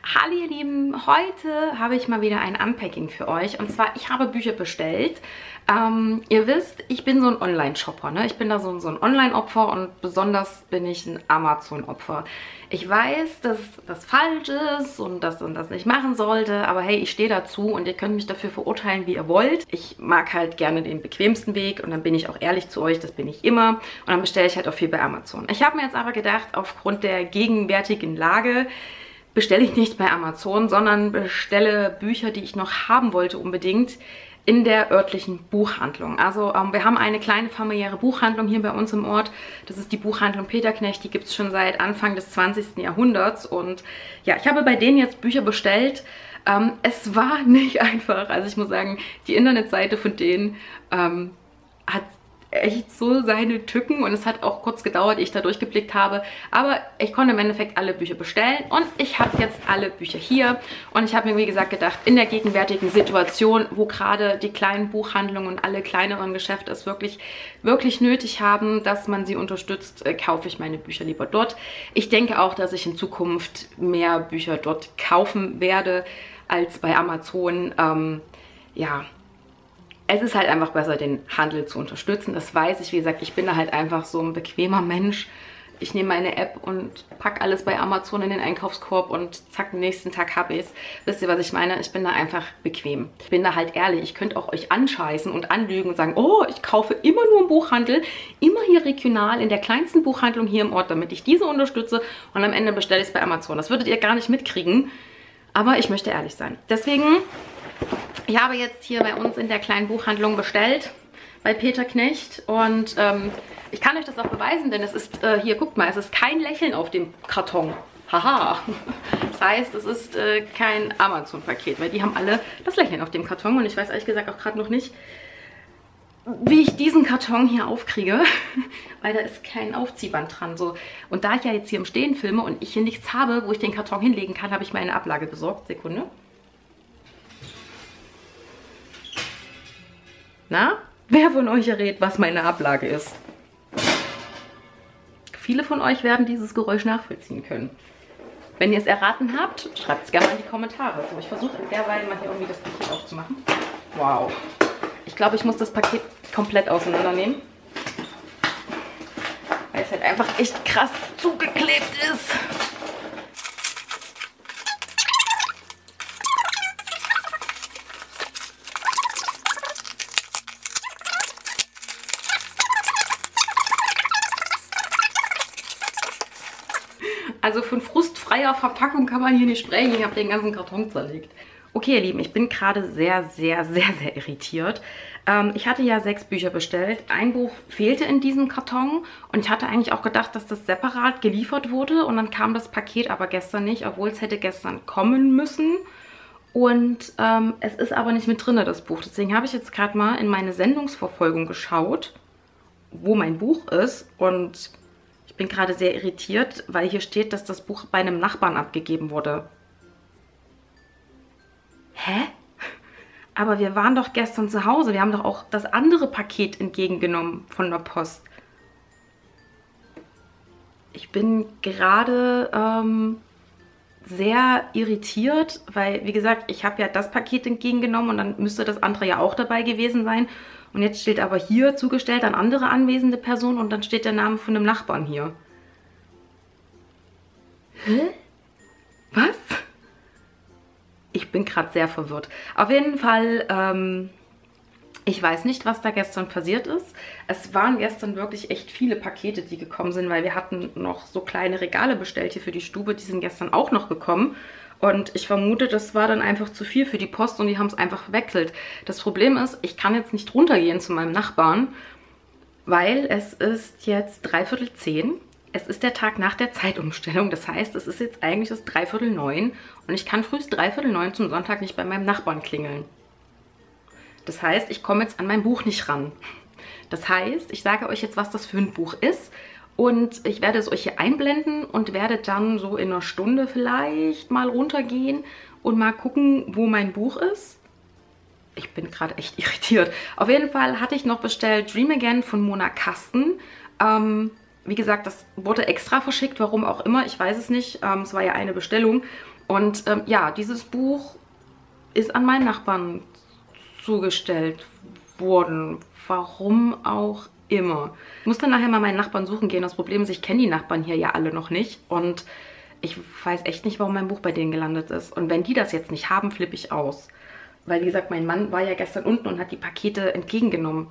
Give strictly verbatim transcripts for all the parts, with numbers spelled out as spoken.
Hallo ihr Lieben, heute habe ich mal wieder ein Unpacking für euch und zwar, ich habe Bücher bestellt. Ähm, ihr wisst, ich bin so ein Online-Shopper, ne? Ich bin da so, so ein Online-Opfer und besonders bin ich ein Amazon-Opfer. Ich weiß, dass das falsch ist und dass man das nicht machen sollte, aber hey, ich stehe dazu und ihr könnt mich dafür verurteilen, wie ihr wollt. Ich mag halt gerne den bequemsten Weg und dann bin ich auch ehrlich zu euch, das bin ich immer und dann bestelle ich halt auch viel bei Amazon. Ich habe mir jetzt aber gedacht, aufgrund der gegenwärtigen Lage bestelle ich nicht bei Amazon, sondern bestelle Bücher, die ich noch haben wollte unbedingt, in der örtlichen Buchhandlung. Also ähm, wir haben eine kleine familiäre Buchhandlung hier bei uns im Ort. Das ist die Buchhandlung Peterknecht, die gibt es schon seit Anfang des zwanzigsten Jahrhunderts. Und ja, ich habe bei denen jetzt Bücher bestellt. Ähm, es war nicht einfach. Also ich muss sagen, die Internetseite von denen ähm, hat echt so seine Tücken und es hat auch kurz gedauert, ehe ich da durchgeblickt habe, aber ich konnte im Endeffekt alle Bücher bestellen und ich habe jetzt alle Bücher hier und ich habe mir, wie gesagt, gedacht, in der gegenwärtigen Situation, wo gerade die kleinen Buchhandlungen und alle kleineren Geschäfte es wirklich, wirklich nötig haben, dass man sie unterstützt, äh, kaufe ich meine Bücher lieber dort. Ich denke auch, dass ich in Zukunft mehr Bücher dort kaufen werde als bei Amazon. Ähm, ja, Es ist halt einfach besser, den Handel zu unterstützen. Das weiß ich. Wie gesagt, ich bin da halt einfach so ein bequemer Mensch. Ich nehme meine App und packe alles bei Amazon in den Einkaufskorb und zack, den nächsten Tag habe ich es. Wisst ihr, was ich meine? Ich bin da einfach bequem. Ich bin da halt ehrlich. Ich könnte auch euch anscheißen und anlügen und sagen, oh, ich kaufe immer nur im Buchhandel, immer hier regional, in der kleinsten Buchhandlung hier im Ort, damit ich diese unterstütze und am Ende bestelle ich es bei Amazon. Das würdet ihr gar nicht mitkriegen, aber ich möchte ehrlich sein. Deswegen... Ich habe jetzt hier bei uns in der kleinen Buchhandlung bestellt, bei Peterknecht. Und ähm, ich kann euch das auch beweisen, denn es ist, äh, hier, guckt mal, es ist kein Lächeln auf dem Karton. Haha. Das heißt, es ist äh, kein Amazon-Paket, weil die haben alle das Lächeln auf dem Karton. Und ich weiß ehrlich gesagt auch gerade noch nicht, wie ich diesen Karton hier aufkriege, weil da ist kein Aufziehband dran. So. Und da ich ja jetzt hier im Stehen filme und ich hier nichts habe, wo ich den Karton hinlegen kann, habe ich mir eine Ablage besorgt. Sekunde. Na, wer von euch errät, was meine Ablage ist? Viele von euch werden dieses Geräusch nachvollziehen können. Wenn ihr es erraten habt, schreibt es gerne mal in die Kommentare. So, ich versuche in der Weile mal hier irgendwie das Paket aufzumachen. Wow. Ich glaube, ich muss das Paket komplett auseinandernehmen. Weil es halt einfach echt krass zugeklebt ist. Also von frustfreier Verpackung kann man hier nicht sprechen. Ich habe den ganzen Karton zerlegt. Okay, ihr Lieben, ich bin gerade sehr, sehr, sehr, sehr irritiert. Ähm, ich hatte ja sechs Bücher bestellt. Ein Buch fehlte in diesem Karton. Und ich hatte eigentlich auch gedacht, dass das separat geliefert wurde. Und dann kam das Paket aber gestern nicht, obwohl es hätte gestern kommen müssen. Und ähm, es ist aber nicht mit drin, das Buch. Deswegen habe ich jetzt gerade mal in meine Sendungsverfolgung geschaut, wo mein Buch ist. Und... ich bin gerade sehr irritiert, weil hier steht, dass das Buch bei einem Nachbarn abgegeben wurde. Hä? Aber wir waren doch gestern zu Hause. Wir haben doch auch das andere Paket entgegengenommen von der Post. Ich bin gerade ähm, sehr irritiert, weil, wie gesagt, ich habe ja das Paket entgegengenommen und dann müsste das andere ja auch dabei gewesen sein. Und jetzt steht aber hier zugestellt an andere anwesende Personen und dann steht der Name von einem Nachbarn hier. Hä? Was? Ich bin gerade sehr verwirrt. Auf jeden Fall, ähm, ich weiß nicht, was da gestern passiert ist. Es waren gestern wirklich echt viele Pakete, die gekommen sind, weil wir hatten noch so kleine Regale bestellt hier für die Stube. Die sind gestern auch noch gekommen. Und ich vermute, das war dann einfach zu viel für die Post und die haben es einfach verwechselt. Das Problem ist, ich kann jetzt nicht runtergehen zu meinem Nachbarn, weil es ist jetzt dreiviertel zehn. Es ist der Tag nach der Zeitumstellung. Das heißt, es ist jetzt eigentlich das dreiviertel neun und ich kann frühst dreiviertel neun zum Sonntag nicht bei meinem Nachbarn klingeln. Das heißt, ich komme jetzt an mein Buch nicht ran. Das heißt, ich sage euch jetzt, was das für ein Buch ist. Und ich werde es euch hier einblenden und werde dann so in einer Stunde vielleicht mal runtergehen und mal gucken, wo mein Buch ist. Ich bin gerade echt irritiert. Auf jeden Fall hatte ich noch bestellt Dream Again von Mona Kasten. Ähm, wie gesagt, das wurde extra verschickt, warum auch immer, ich weiß es nicht. Ähm, es war ja eine Bestellung. Und ähm, ja, dieses Buch ist an meinen Nachbarn zugestellt worden. Warum auch immer. Ich muss dann nachher mal meinen Nachbarn suchen gehen. Das Problem ist, ich kenne die Nachbarn hier ja alle noch nicht. Und ich weiß echt nicht, warum mein Buch bei denen gelandet ist. Und wenn die das jetzt nicht haben, flippe ich aus. Weil, wie gesagt, mein Mann war ja gestern unten und hat die Pakete entgegengenommen.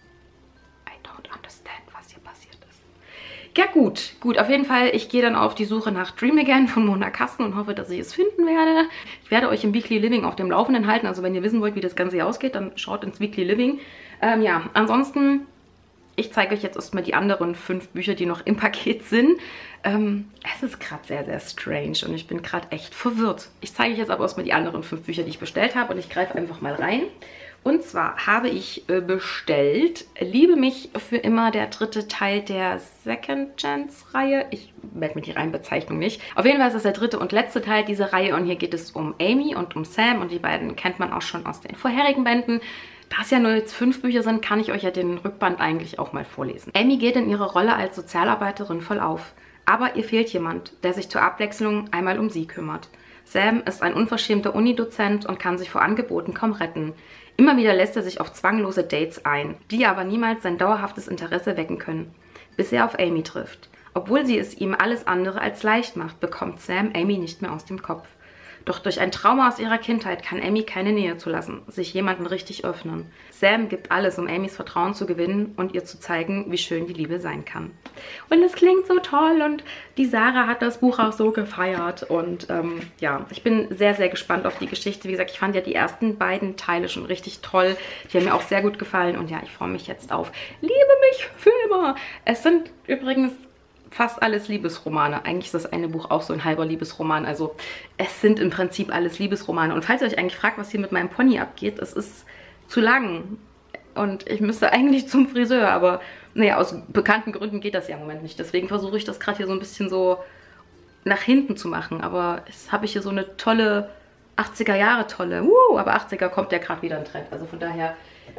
I don't understand, was hier passiert ist. Ja gut, gut, auf jeden Fall, ich gehe dann auf die Suche nach Dream Again von Mona Kasten und hoffe, dass ich es finden werde. Ich werde euch im Weekly Living auf dem Laufenden halten. Also wenn ihr wissen wollt, wie das Ganze hier ausgeht, dann schaut ins Weekly Living. Ähm, ja, ansonsten... Ich zeige euch jetzt erstmal die anderen fünf Bücher, die noch im Paket sind. Ähm, es ist gerade sehr, sehr strange und ich bin gerade echt verwirrt. Ich zeige euch jetzt aber erstmal die anderen fünf Bücher, die ich bestellt habe und ich greife einfach mal rein. Und zwar habe ich äh, bestellt Liebe mich für immer, der dritte Teil der Second Chance Reihe. Ich merke mir die Reihenbezeichnung nicht. Auf jeden Fall ist das der dritte und letzte Teil dieser Reihe und hier geht es um Amy und um Sam und die beiden kennt man auch schon aus den vorherigen Bänden. Da es ja nur jetzt fünf Bücher sind, kann ich euch ja den Rückband eigentlich auch mal vorlesen. Amy geht in ihre Rolle als Sozialarbeiterin voll auf. Aber ihr fehlt jemand, der sich zur Abwechslung einmal um sie kümmert. Sam ist ein unverschämter Unidozent und kann sich vor Angeboten kaum retten. Immer wieder lässt er sich auf zwanglose Dates ein, die aber niemals sein dauerhaftes Interesse wecken können. Bis er auf Amy trifft. Obwohl sie es ihm alles andere als leicht macht, bekommt Sam Amy nicht mehr aus dem Kopf. Doch durch ein Trauma aus ihrer Kindheit kann Amy keine Nähe zulassen, sich jemanden richtig öffnen. Sam gibt alles, um Amys Vertrauen zu gewinnen und ihr zu zeigen, wie schön die Liebe sein kann. Und es klingt so toll und die Sarah hat das Buch auch so gefeiert. Und ähm, ja, ich bin sehr, sehr gespannt auf die Geschichte. Wie gesagt, ich fand ja die ersten beiden Teile schon richtig toll. Die haben mir auch sehr gut gefallen. Und ja, ich freue mich jetzt auf Liebe mich für immer. Es sind übrigens... fast alles Liebesromane. Eigentlich ist das eine Buch auch so ein halber Liebesroman. Also es sind im Prinzip alles Liebesromane. Und falls ihr euch eigentlich fragt, was hier mit meinem Pony abgeht, es ist zu lang. Und ich müsste eigentlich zum Friseur. Aber naja, aus bekannten Gründen geht das ja im Moment nicht. Deswegen versuche ich das gerade hier so ein bisschen so nach hinten zu machen. Aber jetzt habe ich hier so eine tolle achtziger Jahre tolle. Uh, aber achtziger kommt ja gerade wieder ein Trend. Also von daher,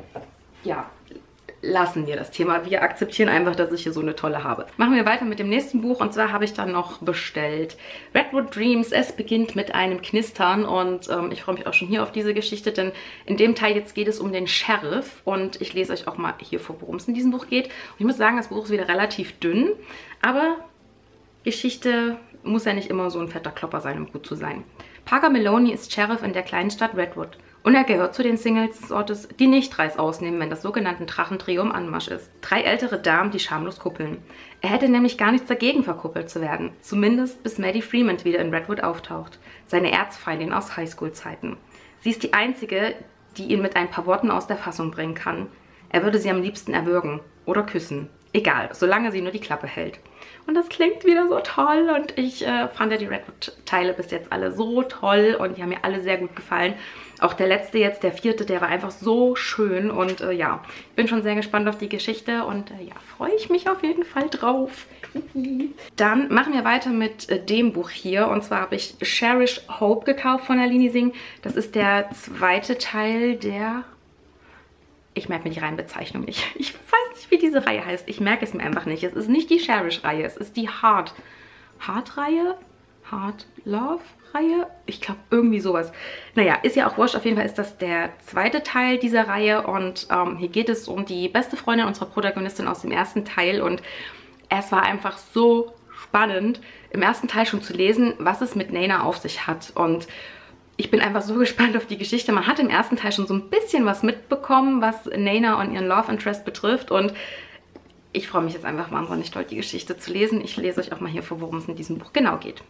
ja... lassen wir das Thema. Wir akzeptieren einfach, dass ich hier so eine tolle habe. Machen wir weiter mit dem nächsten Buch und zwar habe ich dann noch bestellt Redwood Dreams. Es beginnt mit einem Knistern und ähm, ich freue mich auch schon hier auf diese Geschichte, denn in dem Teil jetzt geht es um den Sheriff und ich lese euch auch mal hier vor, worum es in diesem Buch geht. Und ich muss sagen, das Buch ist wieder relativ dünn, aber Geschichte muss ja nicht immer so ein fetter Klopper sein, um gut zu sein. Parker Maloney ist Sheriff in der kleinen Stadt Redwood. Und er gehört zu den Singles des Ortes, die nicht Reis ausnehmen, wenn das sogenannte Drachentrio im Anmarsch ist. Drei ältere Damen, die schamlos kuppeln. Er hätte nämlich gar nichts dagegen, verkuppelt zu werden. Zumindest bis Maddie Freeman wieder in Redwood auftaucht. Seine Erzfeindin aus Highschool-Zeiten. Sie ist die einzige, die ihn mit ein paar Worten aus der Fassung bringen kann. Er würde sie am liebsten erwürgen oder küssen. Egal, solange sie nur die Klappe hält. Und das klingt wieder so toll und ich äh, fand ja die Redwood-Teile bis jetzt alle so toll und die haben mir alle sehr gut gefallen. Auch der letzte jetzt, der vierte, der war einfach so schön und äh, ja, ich bin schon sehr gespannt auf die Geschichte und äh, ja, freue ich mich auf jeden Fall drauf. Dann machen wir weiter mit äh, dem Buch hier und zwar habe ich Cherish Hope gekauft von Aline Singh. Das ist der zweite Teil der... Ich merke mir die Reihenbezeichnung nicht. Ich weiß nicht, wie diese Reihe heißt. Ich merke es mir einfach nicht. Es ist nicht die Cherish-Reihe, es ist die Heart. Heart-Reihe? Heart Love-Reihe? Ich glaube, irgendwie sowas. Naja, ist ja auch wurscht. Auf jeden Fall ist das der zweite Teil dieser Reihe. Und ähm, hier geht es um die beste Freundin unserer Protagonistin aus dem ersten Teil. Und es war einfach so spannend, im ersten Teil schon zu lesen, was es mit Nana auf sich hat. Und ich bin einfach so gespannt auf die Geschichte. Man hat im ersten Teil schon so ein bisschen was mitbekommen, was Nana und ihren Love Interest betrifft. Und ich freue mich jetzt einfach wahnsinnig toll, die Geschichte zu lesen. Ich lese euch auch mal hier vor, worum es in diesem Buch genau geht.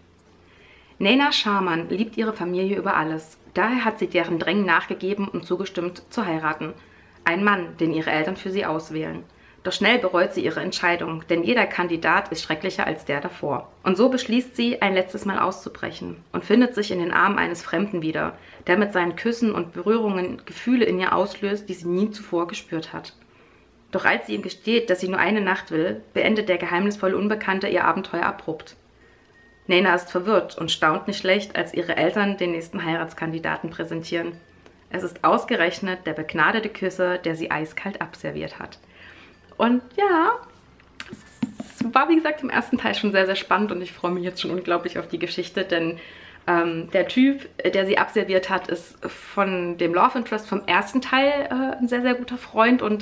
Nana Sharman liebt ihre Familie über alles. Daher hat sie deren Drängen nachgegeben und zugestimmt, zu heiraten. Ein Mann, den ihre Eltern für sie auswählen. Doch schnell bereut sie ihre Entscheidung, denn jeder Kandidat ist schrecklicher als der davor. Und so beschließt sie, ein letztes Mal auszubrechen und findet sich in den Armen eines Fremden wieder, der mit seinen Küssen und Berührungen Gefühle in ihr auslöst, die sie nie zuvor gespürt hat. Doch als sie ihm gesteht, dass sie nur eine Nacht will, beendet der geheimnisvolle Unbekannte ihr Abenteuer abrupt. Nana ist verwirrt und staunt nicht schlecht, als ihre Eltern den nächsten Heiratskandidaten präsentieren. Es ist ausgerechnet der begnadete Küsser, der sie eiskalt abserviert hat. Und ja, es war wie gesagt im ersten Teil schon sehr, sehr spannend und ich freue mich jetzt schon unglaublich auf die Geschichte, denn Ähm, der Typ, der sie abserviert hat, ist von dem Love Interest vom ersten Teil äh, ein sehr, sehr guter Freund und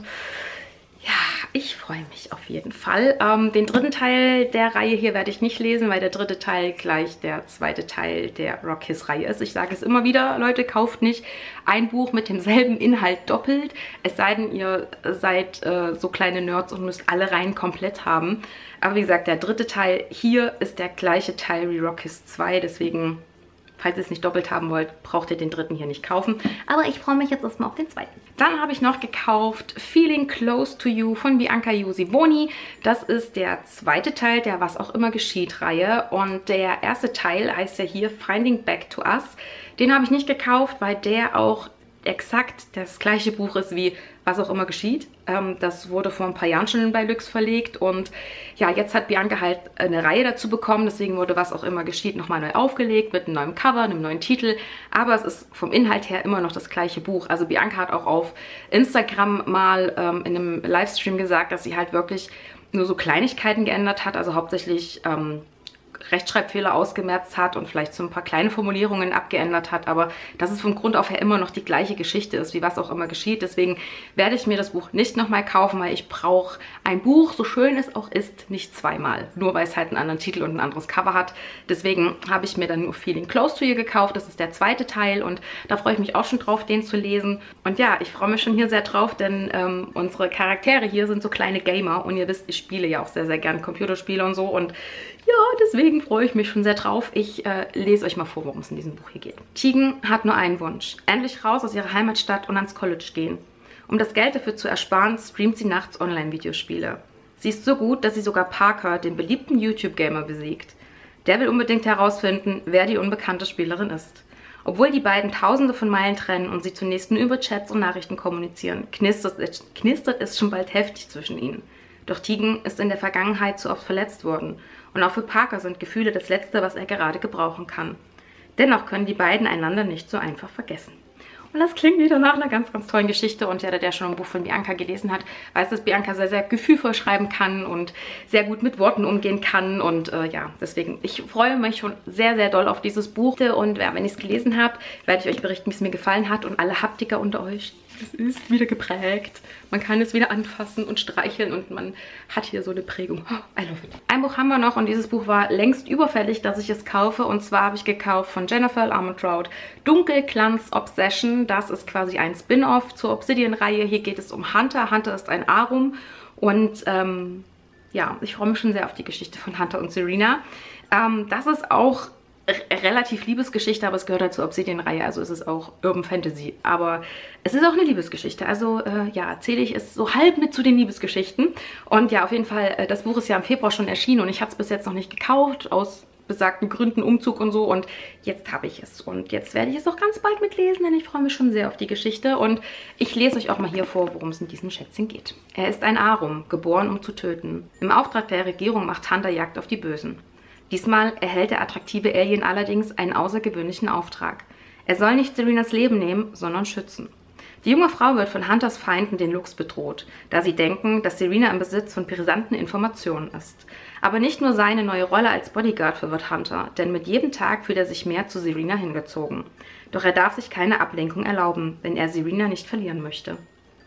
ja, ich freue mich auf jeden Fall. Ähm, den dritten Teil der Reihe hier werde ich nicht lesen, weil der dritte Teil gleich der zweite Teil der Rock Kiss-Reihe ist. Ich sage es immer wieder, Leute, kauft nicht ein Buch mit demselben Inhalt doppelt. Es sei denn, ihr seid äh, so kleine Nerds und müsst alle Reihen komplett haben. Aber wie gesagt, der dritte Teil hier ist der gleiche Teil wie Rock Kiss zwei, deswegen... Falls ihr es nicht doppelt haben wollt, braucht ihr den dritten hier nicht kaufen. Aber ich freue mich jetzt erstmal auf den zweiten. Dann habe ich noch gekauft Feeling Close to You von Bianca Usiboni. Das ist der zweite Teil der Was auch immer geschieht Reihe. Und der erste Teil heißt ja hier Finding Back to Us. Den habe ich nicht gekauft, weil der auch exakt das gleiche Buch ist wie Was auch immer geschieht. Ähm, das wurde vor ein paar Jahren schon bei Lüx verlegt und ja, jetzt hat Bianca halt eine Reihe dazu bekommen, deswegen wurde Was auch immer geschieht nochmal neu aufgelegt mit einem neuen Cover, einem neuen Titel, aber es ist vom Inhalt her immer noch das gleiche Buch. Also Bianca hat auch auf Instagram mal ähm, in einem Livestream gesagt, dass sie halt wirklich nur so Kleinigkeiten geändert hat, also hauptsächlich ähm, Rechtschreibfehler ausgemerzt hat und vielleicht so ein paar kleine Formulierungen abgeändert hat, aber dass es vom Grund auf her immer noch die gleiche Geschichte ist, wie Was auch immer geschieht. Deswegen werde ich mir das Buch nicht nochmal kaufen, weil ich brauche ein Buch, so schön es auch ist, nicht zweimal. Nur weil es halt einen anderen Titel und ein anderes Cover hat. Deswegen habe ich mir dann nur Feeling Close to You gekauft. Das ist der zweite Teil und da freue ich mich auch schon drauf, den zu lesen. Und ja, ich freue mich schon hier sehr drauf, denn ähm, unsere Charaktere hier sind so kleine Gamer und ihr wisst, ich spiele ja auch sehr, sehr gern Computerspiele und so und ja, deswegen freue ich mich schon sehr drauf. Ich äh, lese euch mal vor, worum es in diesem Buch hier geht. Tegan hat nur einen Wunsch. Endlich raus aus ihrer Heimatstadt und ans College gehen. Um das Geld dafür zu ersparen, streamt sie nachts Online-Videospiele. Sie ist so gut, dass sie sogar Parker, den beliebten YouTube-Gamer, besiegt. Der will unbedingt herausfinden, wer die unbekannte Spielerin ist. Obwohl die beiden tausende von Meilen trennen und sie zunächst nur über Chats und Nachrichten kommunizieren, knistert es, knistert es schon bald heftig zwischen ihnen. Doch Tegan ist in der Vergangenheit zu oft verletzt worden. Und auch für Parker sind Gefühle das Letzte, was er gerade gebrauchen kann. Dennoch können die beiden einander nicht so einfach vergessen. Und das klingt wieder nach einer ganz, ganz tollen Geschichte. Und jeder, der schon ein Buch von Bianca gelesen hat, weiß, dass Bianca sehr, sehr gefühlvoll schreiben kann und sehr gut mit Worten umgehen kann. Und äh, ja, deswegen, ich freue mich schon sehr, sehr doll auf dieses Buch. Und ja, wenn ich es gelesen habe, werde ich euch berichten, wie es mir gefallen hat. Und alle Haptiker unter euch, es ist wieder geprägt. Man kann es wieder anfassen und streicheln und man hat hier so eine Prägung. Oh, I love it. Ein Buch haben wir noch und dieses Buch war längst überfällig, dass ich es kaufe. Und zwar habe ich gekauft von Jennifer Armentrout Dunkelglanz Obsession. Das ist quasi ein Spin-off zur Obsidian-Reihe. Hier geht es um Hunter. Hunter ist ein Arum und ähm, ja, ich freue mich schon sehr auf die Geschichte von Hunter und Serena. Ähm, das ist auch relativ Liebesgeschichte, aber es gehört halt zur Obsidian-Reihe, also es ist auch Urban Fantasy. Aber es ist auch eine Liebesgeschichte, also äh, ja, erzähle ich es so halb mit zu den Liebesgeschichten. Und ja, auf jeden Fall, äh, das Buch ist ja im Februar schon erschienen und ich hatte es bis jetzt noch nicht gekauft, aus besagten Gründen, Umzug und so. Und jetzt habe ich es und jetzt werde ich es auch ganz bald mitlesen, denn ich freue mich schon sehr auf die Geschichte. Und ich lese euch auch mal hier vor, worum es in diesem Schätzchen geht. Er ist ein Arum, geboren um zu töten. Im Auftrag der Regierung macht Hunter Jagd auf die Bösen. Diesmal erhält der attraktive Alien allerdings einen außergewöhnlichen Auftrag. Er soll nicht Serenas Leben nehmen, sondern schützen. Die junge Frau wird von Hunters Feinden, den Lux, bedroht, da sie denken, dass Serena im Besitz von brisanten Informationen ist. Aber nicht nur seine neue Rolle als Bodyguard verwirrt Hunter, denn mit jedem Tag fühlt er sich mehr zu Serena hingezogen. Doch er darf sich keine Ablenkung erlauben, wenn er Serena nicht verlieren möchte.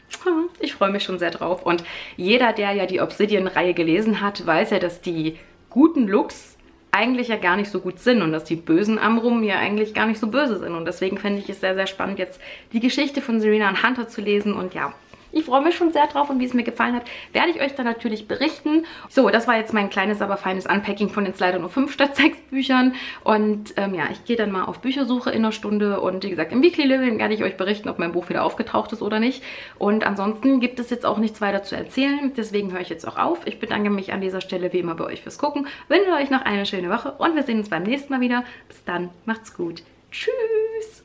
Ich freue mich schon sehr drauf. Und jeder, der ja die Obsidian-Reihe gelesen hat, weiß ja, dass die guten Lux eigentlich ja gar nicht so gut sind und dass die bösen Amrum ja eigentlich gar nicht so böse sind. Und deswegen fände ich es sehr, sehr spannend, jetzt die Geschichte von Serena und Hunter zu lesen. Und ja, ich freue mich schon sehr drauf und wie es mir gefallen hat, werde ich euch dann natürlich berichten. So, das war jetzt mein kleines, aber feines Unpacking von jetzt leider nur fünf statt sechs Büchern. Und ähm, ja, ich gehe dann mal auf Büchersuche in einer Stunde und wie gesagt, im Weekly Living werde ich euch berichten, ob mein Buch wieder aufgetaucht ist oder nicht. Und ansonsten gibt es jetzt auch nichts weiter zu erzählen, deswegen höre ich jetzt auch auf. Ich bedanke mich an dieser Stelle wie immer bei euch fürs Gucken, wünsche euch noch eine schöne Woche und wir sehen uns beim nächsten Mal wieder. Bis dann, macht's gut. Tschüss!